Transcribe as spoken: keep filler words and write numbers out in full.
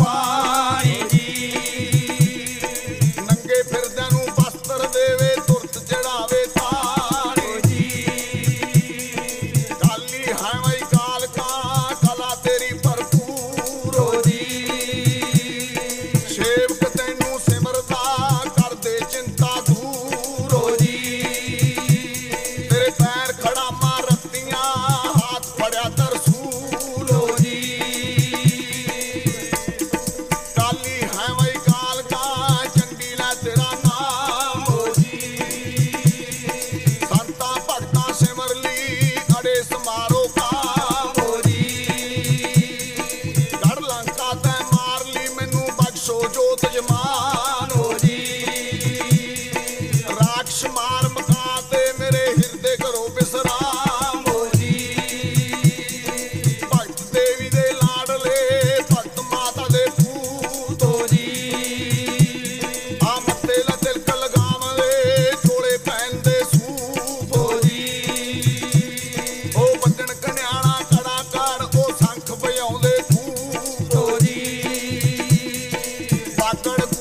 ਪਾਣੀ ਜੀ। ਨੰਗੇ ਫਿਰਦਿਆਂ ਨੂੰ ਵਸਤਰ ਦੇਵੇ ਤੁਰਤ ਚੜਾਵੇ ਤਾਣੀ ਜੀ। ਕਾਲੀ ਹੈ ਵਈ ਕਾਲਕਾ ਕਲਾ ਤੇਰੀ ਭਰਪੂਰ ਹੋ ਜੀ। ਸੇਵਕ ਤੈਨੂੰ ਸਿਮਰਦਾ ਕਰਦੇ ਚਿੰਤਾ ਦੂਰ ਹੋ ਜੀ। ਤੇਰੇ ਪੈਰ ਖੜਾ ਮਾਰ ਰੱਤੀਆਂ ਹੱਥ ਫੜਿਆ ਤਰਸੂਲ ਹੋ ਜੀ। ਕਾਲੀ ਹੈ ਵਈ ਕਾਲਕਾ ਚੰਡੀ ਲੈ ਤੇਰਾ ਨਾਮ ਹੋ ਜੀ। ਸੰਤਾਂ ਭਗਤਾਂ ਸਿਮਰ ਲਈ ਅੜੇ ਸਮਾਰੋ ਕਾਮ ਹੋ ਜੀ। ਗੜ ਲੰਕਾ ਤੈ ਮਾਰ ਲਈ ਮੈਨੂੰ ਬਖਸ਼ੋ ਜੋਤ ਜਮਾਨ ਹੋ ਜੀ। ਰਾਖਸ਼ ਮਾਰ ਮਕਾ ਤੇ ਮੇਰੇ ਹਿਰਦੇ ਘਰੋਂ ਬਿਸਰਾਮ ਹੋ ਜੀ। ਭਗਤ ਦੇਵੀ ਦੇ ਲਾਡਲੇ ਭਗਤ ਮਾਤਾ ਦੇ ਪੂਤ ਹੋ ਜੀ। ਆ ਮੱਥੇ ਲਾ ਤਿਲਕ ਲਗਾਵਦੇ ਚੋਲੇ ਪਹਿਨਦੇ ਸੂਪ ਹੋ ਜੀ। ਉਹ ਵੱਜਣ ਕਨਿਆਣਾ ਕੜਾ ਕਾੜ ਉਹ ਸੰਖ ਵਜਾਉਂਦੇ ਖੂਬ ਹੋ ਜੀ। ਬਾਗੜ